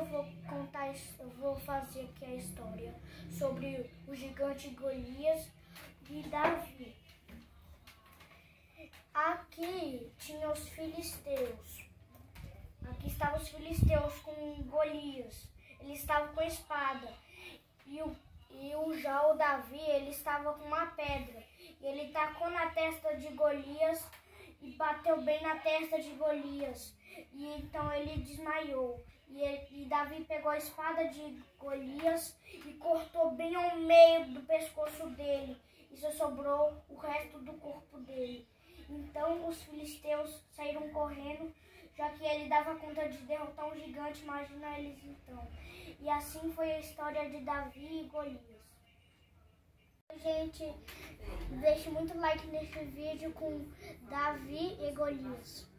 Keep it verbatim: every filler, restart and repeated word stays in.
vou contar, eu vou fazer aqui a história sobre o gigante Golias e Davi. Aqui tinha os filisteus. Aqui estavam os filisteus com Golias. Eles estavam com a espada. E o, e o já o Davi, ele estava com uma pedra. E ele tacou na testa de Golias e bateu bem na testa de Golias. E então ele desmaiou. E, ele, e Davi pegou a espada de Golias e cortou bem ao meio do pescoço dele. E só sobrou o resto do corpo dele. Então os filisteus saíram correndo, já que ele dava conta de derrotar um gigante, imagina eles então. E assim foi a história de Davi e Golias. Gente, deixe muito like nesse vídeo com Davi e Golias.